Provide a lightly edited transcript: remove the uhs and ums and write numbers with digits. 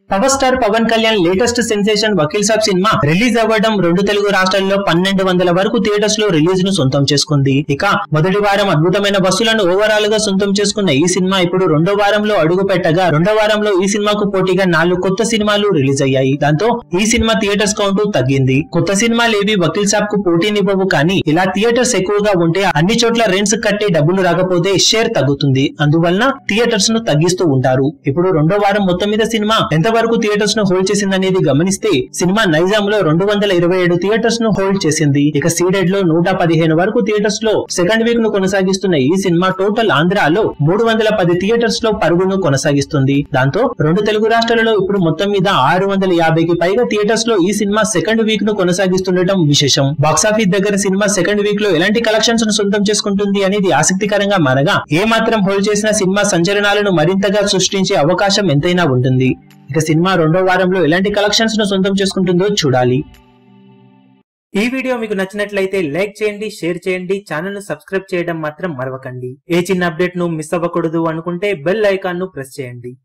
Power star Pawan Kalyan latest sensation Vakeel Saab cinema release అవ్వడం రెండు తెలుగు రాష్ట్రాల్లో 1200 వరకు థియేటర్స్ లో రిలీజ్ ను సొంతం చేసుకుంది. ఇక మొదటి వారం అద్భుతమైన వసూలను ఓవరాల్ గా సొంతం చేసుకున్న ఈ సినిమా ఇప్పుడు రెండో వారంలో అడుగు పెట్టగా రెండో వారంలో ఈ సినిమాకు పోటీగా 4 కొత్త సినిమాలు రిలీజ్ అయ్యాయి. దాంతో ఈ సినిమా థియేటర్స్ కౌంట్ తగ్గింది. కొత్త సినిమాలు ఏవి వకీల్ సాబ్ కు పోటీనివ్వవు, కానీ ఇలా థియేటర్స్ ఎక్కువగా ఉంటే అన్ని చోట్ల రెంట్స్ కట్టే డబ్బులు రాకపోతే షేర్ తగ్గుతుంది. అందువలన థియేటర్స్ ను తగ్గిస్తూ ఉంటారు. ఇప్పుడు రెండో వారం మొత్తం మీద సినిమా ఎంత వరకు థియేటర్స్ ను హోల్డ్ చేసిందనేది గమనిస్తే సినిమా నైజాం లో 227 థియేటర్స్ ను హోల్డ్ చేసింది. ఇక సీడెడ్ లో 115 వరకు థియేటర్స్ లో సెకండ్ వీక్ ను కొనసాగిస్తున్న ఈ సినిమా టోటల్ ఆంధ్రాలో 310 థియేటర్స్ లో పరుగును కొనసాగిస్తుంది. దాంతో రెండు తెలుగు రాష్ట్రాలలో ఇప్పుడు మొత్తం మీద 650కి పైగా థియేటర్స్ లో ఈ సినిమా సెకండ్ వీక్ ను కొనసాగిస్తుండటం విశేషం. బాక్సాఫీస్ దగ్గర సినిమా సెకండ్ వీక్ లో ఎలాంటి కలెక్షన్స్ ను సొంతం చేసుకుంటుంది అనేది ఆసక్తికరంగా మారగా ఏ మాత్రం హోల్డ్ చేసిన సినిమా సంచలనాలను మరింతగా సృష్టించే అవకాశం ఎంతైనా ఉంటుంది. ఇక సినిమా రెండో వారంలో ఎలాంటి కలెక్షన్స్ ను సొంతం చేసుకుంటుందో చూడాలి. ఈ వీడియో మీకు నచ్చినట్లయితే లైక్ చేయండి, షేర్ చేయండి, ఛానల్ ను సబ్స్క్రైబ్ చేయడం మాత్రం మరవకండి. ఏ చిన్న అప్డేట్ ను మిస్ అవ్వకూడదు అనుకుంటే బెల్ ఐకాన్ ను ప్రెస్ చేయండి.